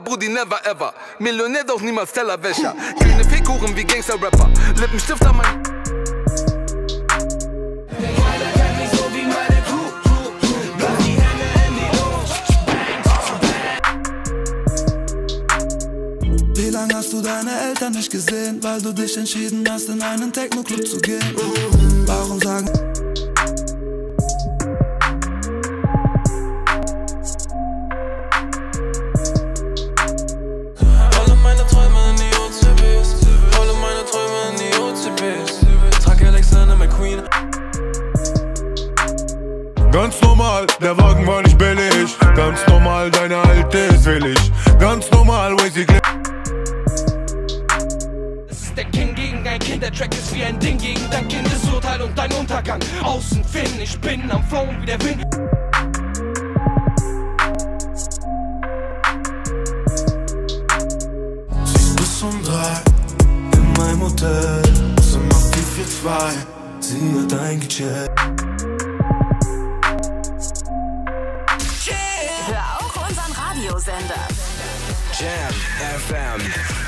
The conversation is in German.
Brudi, never ever. Millionär, doch niemals Tellerwäscher. Keine Fickhuren wie Gangster-Rapper. Lippenstift an mein... Keiner kennt mich so wie meine Crew. Lass die Hände in die Luft. Wie lange hast du deine Eltern nicht gesehen? Weil du dich entschieden hast, in einen Techno-Club zu gehen. Warum sagen... Alle meine Träume in die OCBs. Alle meine Träume in die OCBs. Trag Alexander McQueen. Ganz normal, der Wagen war nicht billig. Ganz normal, deine Alte ist willig. Ganz normal, Wazy Clip. Es ist der King gegen ein Kind, der Track ist wie ein Ding gegen dein Kindesurteil und dein Untergang. Außen Finn, ich bin am Flown wie der Wind. Sie ist bis um 3 in meinem Hotel, Zimmer 442. Sie hat eingecheckt. Hör auch unseren Radiosender. Jam FM.